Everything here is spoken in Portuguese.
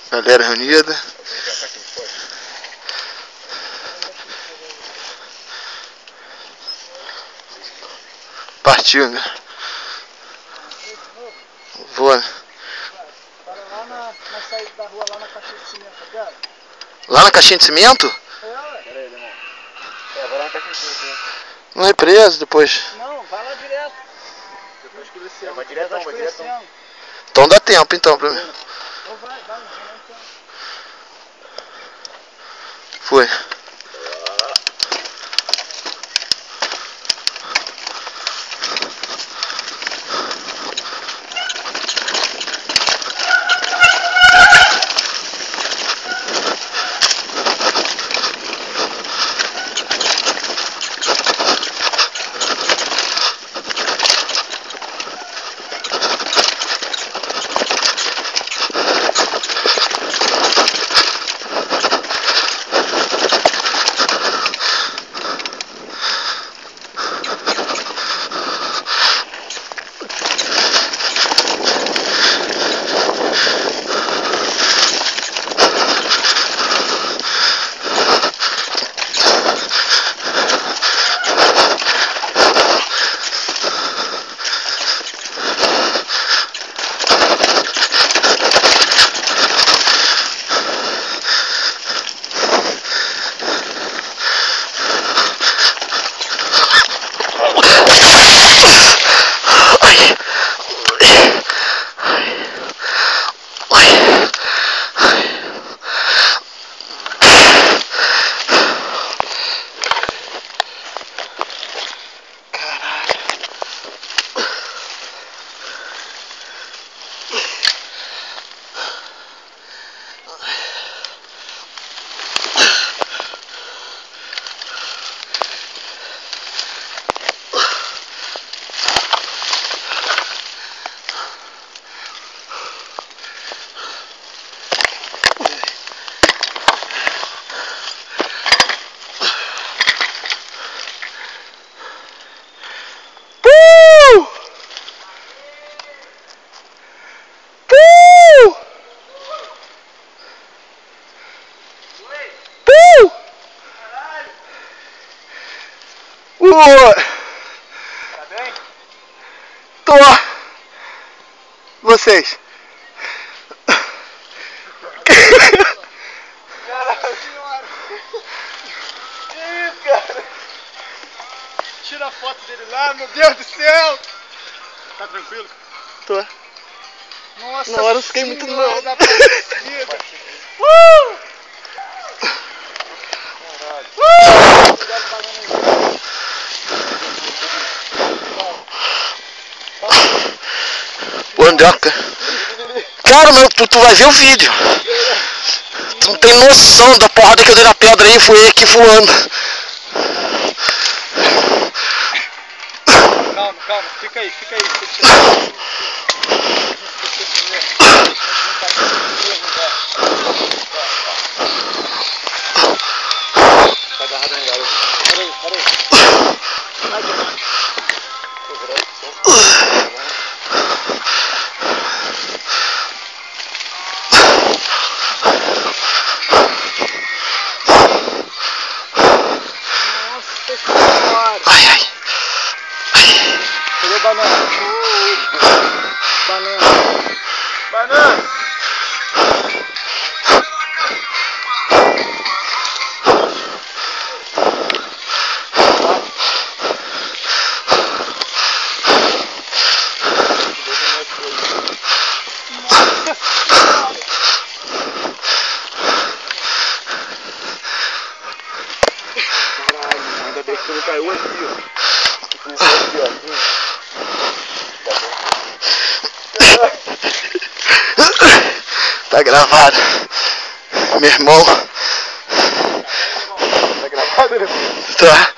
Galera reunida. Partiu, né? Voa. Para lá na saída da rua, lá na caixinha de cimento, tá ligado? Lá na caixinha de cimento? É, ué. Pera aí, irmão. Vai lá na caixinha de cimento. Não é preso depois. Não, vai lá direto. Depois escureceu. Vai diretão, vai diretão. Então dá tempo então pra mim. Então vai então. Foi. Tá bem? Tô. Vocês. Caralho, senhora. Que isso, cara? Tira a foto dele lá, meu Deus do céu. Tá tranquilo? Tô. Nossa, Na hora eu fiquei muito Senhora mal. da Aparecida. Mandioca. Cara, meu, tu vai ver o vídeo. Tu não tem noção da porrada que eu dei na pedra aí, fui aqui voando. Calma, fica aí. Tá agarrado aí, garoto. Peraí. Nossa senhora. Ai. Cadê banana? Banana. Caralho, ainda bem que tu não caiu aqui, ó. Tu não caiu aqui, ó. Tá gravado. Meu irmão. Tá gravado, né? Tá.